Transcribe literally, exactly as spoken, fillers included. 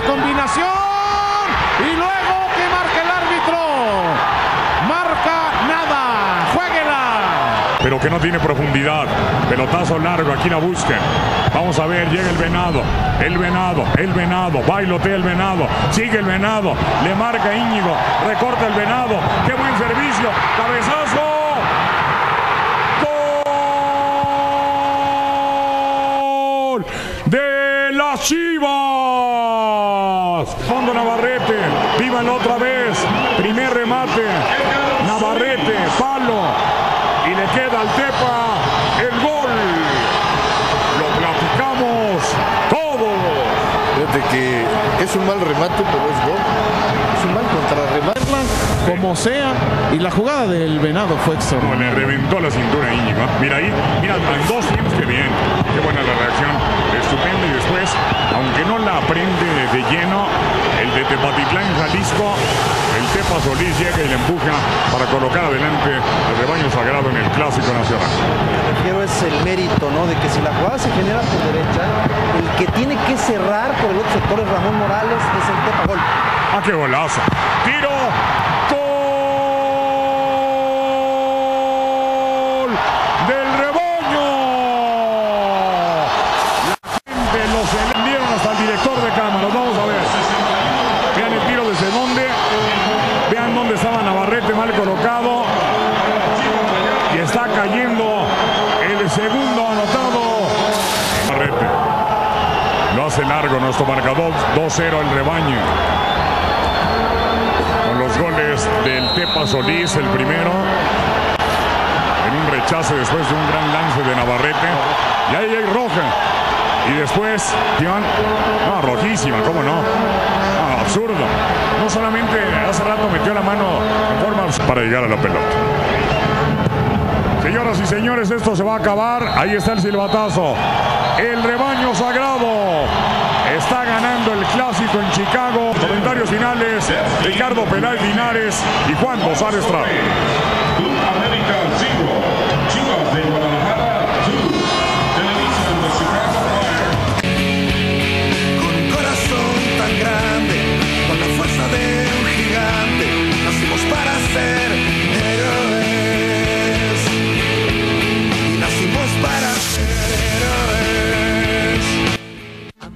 combinación y luego que marca el árbitro. Marca nada, juéguela. Pero que no tiene profundidad. Pelotazo largo, aquí la busquen. Vamos a ver, llega el Venado. El Venado, el Venado, bailotea el Venado. Sigue el Venado, le marca Íñigo. Recorta el Venado. ¡Qué buen servicio! ¡Cabezazo! De las Chivas. Fondo Navarrete, vívanlo otra vez. Primer remate, Navarrete, palo. Y le queda al Tepa el gol. Lo platicamos todo. Fíjate que es un mal remate, pero es gol. Es un mal contrarremate. Como sea, y la jugada del Venado fue extraordinaria. No, le reventó la cintura a Íñigo. Mira ahí, mira, en dos tiempos, que bien. Qué buena la reacción, estupenda. Y después, aunque no la aprende de lleno, el de Tepatitlán, Jalisco, el Tepa Solís llega y le empuja para colocar adelante al rebaño sagrado en el Clásico Nacional. Me refiero es el mérito, ¿no? De que si la jugada se genera por derecha, el que tiene que cerrar por el otro sector es Ramón Morales, es el Tepa. Gol. ¡Ah, qué golazo! ¡Tiro! Mal colocado y está cayendo el segundo anotado. Navarrete lo hace largo nuestro marcador. Dos cero el rebaño con los goles del Tepa Solís, el primero en un rechace después de un gran lance de Navarrete, y ahí hay roja y después no, rojísima, cómo no, no, absurdo. No solamente hace rato metió la mano en forma para llegar a la pelota. Señoras y señores, esto se va a acabar. Ahí está el silbatazo. El rebaño sagrado está ganando el Clásico en Chicago. Comentarios finales, Ricardo Peláez Linares y Juan González Estrada.